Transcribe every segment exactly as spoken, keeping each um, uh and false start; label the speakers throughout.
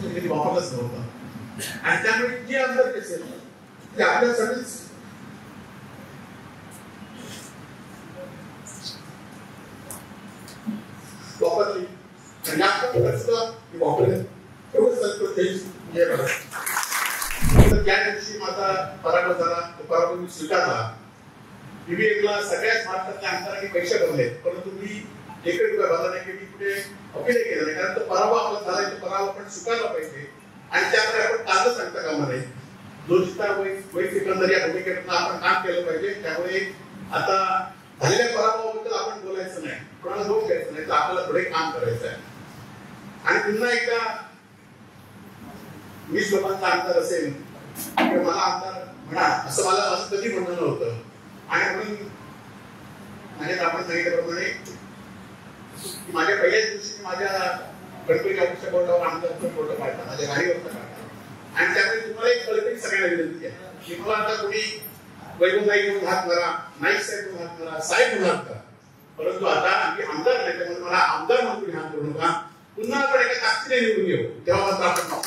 Speaker 1: स्वतःसाठी कधी वापरलंच नव्हतं आणि त्यामुळे जी आमदारकी असेल ती आपल्यासाठीच वापरली आणि आपण सुद्धा ती वापरली एवढं संतोष तर त्या दिवशी माझा पराभव झाला तो पराभव मी स्वीकारला. ईव्हीएमला सगळ्याच भारतातल्या आमदारांनी पैसे भरले परंतु मी एक रुपया भरला नाही की मी कुठे अपील केलं नाही कारण तो पराभव आपला झालाय तो पराभव आपण स्वीकारला पाहिजे आणि त्यामुळे आपण काल सांगता कामा नये. दोषिता वैध सिकंदर या भूमिकेतून आपण काम केलं पाहिजे. त्यामुळे आता झालेल्या पराभवाबद्दल आपण बोलायचं नाही, कोणाला दोष द्यायचं नाही, तर आपल्याला पुढे काम करायचं आहे. आणि पुन्हा एकदा वीस लोकांचा आमदार असेल किंवा मला आमदार म्हणा असं मला असं कधी म्हणणं नव्हतं आणि म्हणून म्हणजे आपण सांगितल्याप्रमाणे माझ्या पहिल्याच दिवशी माझ्या गणपती ऑफिसच्या बोर्डावर आमदारचा फोटो काढला, माझ्या गाडीवरचा काढला आणि त्यामुळे तुम्हाला एक कळकळी सगळ्यांना विनंती आहे की मला आता कोणी वैभवताई म्हणून हात मारा, नाईक साहेब म्हणून हात मारा, साहेब म्हणून हात करा, परंतु आता आम्ही आमदार नाही त्यामुळे मला आमदार म्हणून कोणी हात करू नका. पुन्हा आपण एका ताकदीने निवडून येऊ तेव्हा मात्र आपण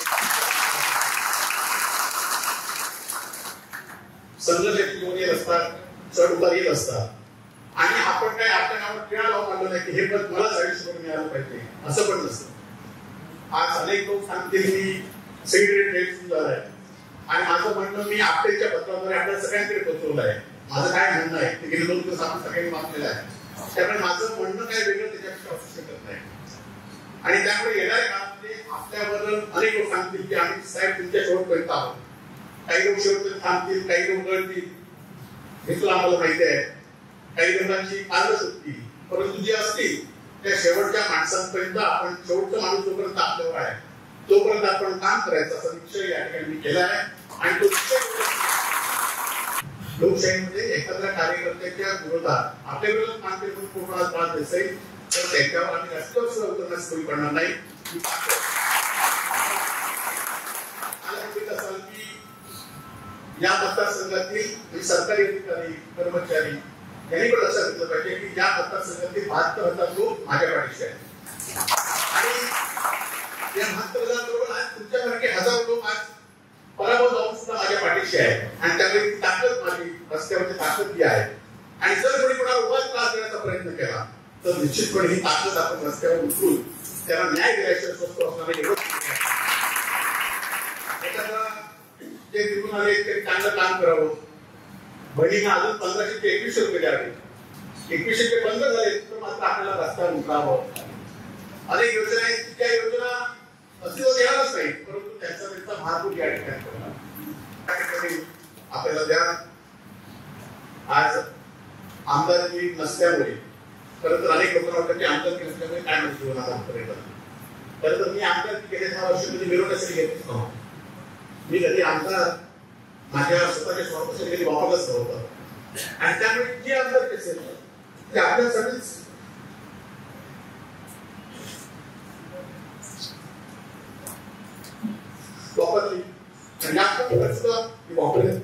Speaker 1: संघर्षाची दोन येत असतात, चढ उतार येत असतात आणि आपण काय आपल्या नावावर टिळा लावून आलो नाही की हे पद मलाच आयुष्यभर मिळालं पाहिजे असं पण नसतं. आज अनेक लोक सांगतील मी सेक्रेटरी सुद्धा आहे आणि माझं म्हणणं मी आपल्याच्या पत्राद्वारे आपल्या सगळ्यांकडे पोहोचवलं आहे. माझं काय म्हणणं आहे ते गेले दोन दिवस आपण सगळ्यांनी वाचलेलं आहे त्यामुळे माझं म्हणणं काय वेगळं त्याच्यापेक्षा असू शकत नाही आणि त्यामुळे येणाऱ्या काळामध्ये आपल्याबद्दल अनेक लोक सांगतील की आम्ही साहेब तुमच्या शेवटपर्यंत आहोत. काही लोक शेवटपर्यंत थांबतील, काही लोक गळतील, हे तुला आम्हाला माहिती आहे. काही लोकांची काल सुटतील परंतु जी असतील त्या शेवटच्या माणसांपर्यंत आपण शेवटचा माणूस जोपर्यंत आपल्यावर आहे तोपर्यंत आपण काम करायचं असा निश्चय या ठिकाणी मी केला आहे आणि तो लोकशाहीमध्ये एखाद्या कार्यकर्त्याच्या विरोधात आपल्या विरोधात काम केलं कोणाला त्रास असेल तर त्याच्यावर आम्ही रस्त्यावर सुद्धा उतरण्यास कोणी करणार नाही. असाल की या मतदारसंघातील सरकारी अधिकारी कर्मचारी यांनी पण लक्षात घेतलं पाहिजे की या मतदारसंघातील बहात्तर हजार लोक माझ्या पाठीशी आहेत आणि या बहात्तर हजार लोक आज तुमच्यासारखे हजार लोक आज पराभव जाऊन सुद्धा माझ्या पाठीशी आहेत आणि त्यामुळे ती ताकद माझी रस्त्यावरची ताकद ही आहे आणि जर कोणी कोणाला उगाच त्रास देण्याचा प्रयत्न केला तर निश्चितपणे ही ताकद आपण रस्त्यावर उतरून त्याला न्याय दिल्याशिवाय स्वस्त असणारे एवढं एखादा ते निवडून आले ते चांगलं काम करावं, बहिणींना अजून पंधराशे ते एकवीसशे रुपये द्यावे, एकवीसशे ते बंद झाले तर मात्र आपल्याला रस्त्यावर उतरावं. अनेक योजना आहेत त्या योजना अस्तित्वात येणारच नाही परंतु त्यांचा त्यांचा भारपूर या ठिकाणी आपल्याला द्या. आज आमदारकी नसल्यामुळे खरं तर अनेक लोकांना वाटतं की आमदारकी नसल्यामुळे काय म्हणजे जीवनात आमपर्यंत खरं तर मी आमदारकी गेले दहा वर्ष म्हणजे मिळवण्यासाठी घेतच नव्हतं. मी कधी आमदार माझ्या स्वतःच्या स्वार्थासाठी कधी वापरलंच नव्हतं आणि त्यामुळे जी आमदारकी असेल ती आपल्यासाठीच वापरली आणि आपण सुद्धा ती वापरली